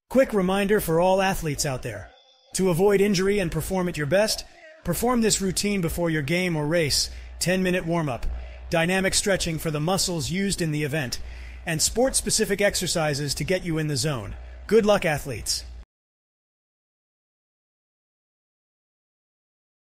Quick reminder for all athletes out there. To avoid injury and perform at your best, perform this routine before your game or race: 10-minute warm-up, dynamic stretching for the muscles used in the event, and sport-specific exercises to get you in the zone. Good luck, athletes.